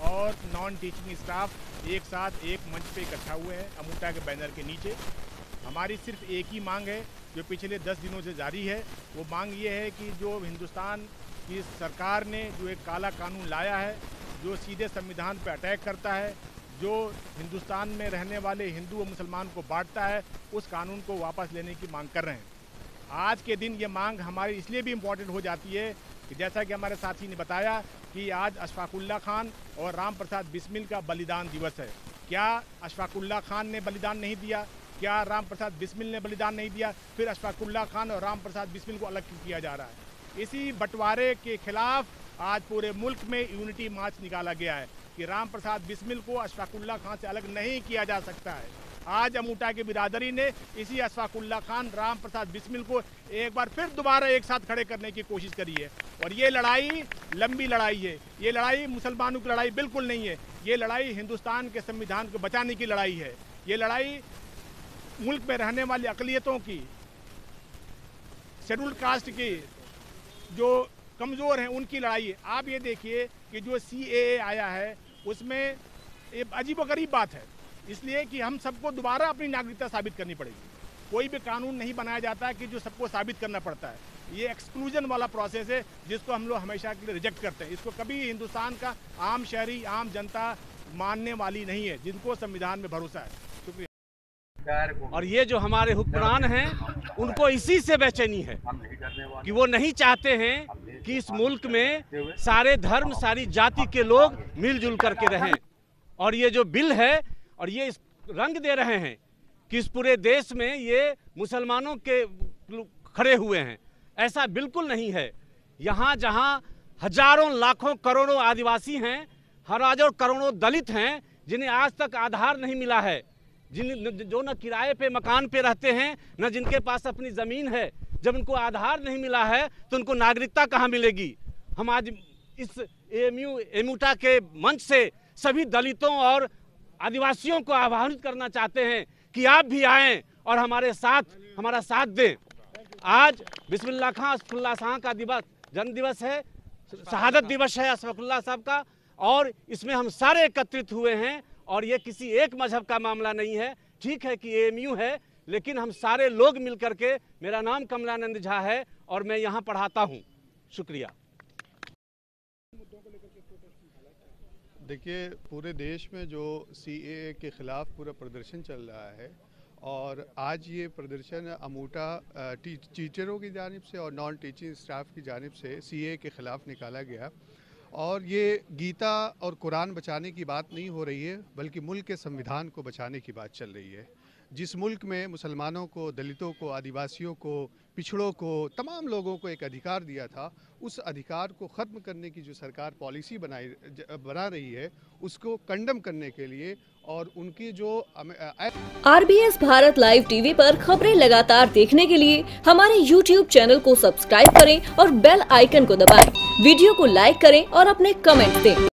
और non teaching staff एक साथ एक मंच पे इकट्ठा हुए हैं अमूटा के बैनर के नीचे। हमारी सिर्फ एक ही मांग है जो पिछले 10 दिनों से जारी है। वो मांग ये है कि जो हिंदुस्तान की सरकार ने जो एक काला कानून लाया है, जो सीधे संविधान पर अटैक करता है, जो हिंदुस्तान में रहने वाले हिंदू और मुसलमान को बांटता है, उस कानून को वापस लेने की मांग कर रहे हैं। आज के दिन ये मांग हमारी इसलिए भी इम्पोर्टेंट हो जाती है कि जैसा कि हमारे साथी ने बताया कि आज अशफाकुल्ला खान और राम प्रसाद बिस्मिल का बलिदान दिवस है। क्या अशफाकुल्ला खान ने बलिदान नहीं दिया? क्या राम प्रसाद बिस्मिल ने बलिदान नहीं दिया? फिर अशफाकुल्ला खान और राम प्रसाद बिस्मिल को अलग क्यों किया जा रहा है? इसी बंटवारे के खिलाफ आज पूरे मुल्क में यूनिटी मार्च निकाला गया है कि राम प्रसाद बिस्मिल को अशफाकुल्ला खान से अलग नहीं किया जा सकता है। आज अमूटा की बिरादरी ने इसी अशफाकुल्ला खान, राम प्रसाद बिस्मिल को एक बार फिर दोबारा एक साथ खड़े करने की कोशिश करी है। और ये लड़ाई लंबी लड़ाई है। ये लड़ाई मुसलमानों की लड़ाई बिल्कुल नहीं है। ये लड़ाई हिंदुस्तान के संविधान को बचाने की लड़ाई है। ये लड़ाई मुल्क में रहने वाली अक़लियतों की, शेड्यूल्ड कास्ट की, जो कमज़ोर हैं, उनकी लड़ाई है। आप ये देखिए कि जो CAA आया है उसमें एक अजीबोगरीब बात है, इसलिए कि हम सबको दोबारा अपनी नागरिकता साबित करनी पड़ेगी। कोई भी कानून नहीं बनाया जाता है कि जो सबको साबित करना पड़ता है। ये एक्सक्लूजन वाला प्रोसेस है जिसको हम लोग हमेशा के लिए रिजेक्ट करते हैं। इसको कभी हिंदुस्तान का आम शहरी, आम जनता मानने वाली नहीं है, जिनको संविधान में भरोसा है। शुक्रिया। और ये जो हमारे हुक्मरान हैं उनको इसी से बेचैनी है कि वो नहीं चाहते हैं कि इस मुल्क में सारे धर्म, सारी जाति के लोग मिलजुल करके रहें। और ये जो बिल है और ये इस रंग दे रहे हैं कि इस पूरे देश में ये मुसलमानों के खड़े हुए हैं, ऐसा बिल्कुल नहीं है। यहाँ जहाँ हजारों, लाखों, करोड़ों आदिवासी हैं, हजारों करोड़ों दलित हैं जिन्हें आज तक आधार नहीं मिला है, जो न किराए पे मकान पे रहते हैं, न जिनके पास अपनी ज़मीन है। जब उनको आधार नहीं मिला है तो उनको नागरिकता कहाँ मिलेगी? हम आज इस अमूटा के मंच से सभी दलितों और आदिवासियों को आह्वानित करना चाहते हैं कि आप भी आएं और हमारा साथ दें। आज बिस्मिल्लाह खां अशफाकुल्ला शाह का दिवस, जन्म दिवस है, शहादत दिवस है अशफाकुल्ला साहब का, और इसमें हम सारे एकत्रित हुए हैं। और ये किसी एक मजहब का मामला नहीं है। ठीक है कि AMU है, लेकिन हम सारे लोग मिलकर के, मेरा नाम कमलानंद झा है और मैं यहाँ पढ़ाता हूँ। शुक्रिया। देखिए, पूरे देश में जो CAA के ख़िलाफ़ पूरा प्रदर्शन चल रहा है, और आज ये प्रदर्शन अमूटा टीचरों की जानिब से और नॉन टीचिंग स्टाफ की जानिब से CAA के ख़िलाफ़ निकाला गया। और ये गीता और कुरान बचाने की बात नहीं हो रही है, बल्कि मुल्क के संविधान को बचाने की बात चल रही है। जिस मुल्क में मुसलमानों को, दलितों को, आदिवासियों को, पिछड़ों को, तमाम लोगों को एक अधिकार दिया था, उस अधिकार को ख़त्म करने की जो सरकार पॉलिसी बना रही है, उसको कंडम करने के लिए और उनकी जो RBS भारत लाइव TV पर खबरें लगातार देखने के लिए हमारे YouTube चैनल को सब्सक्राइब करें और बेल आइकन को दबाएं। वीडियो को लाइक करें और अपने कमेंट दें।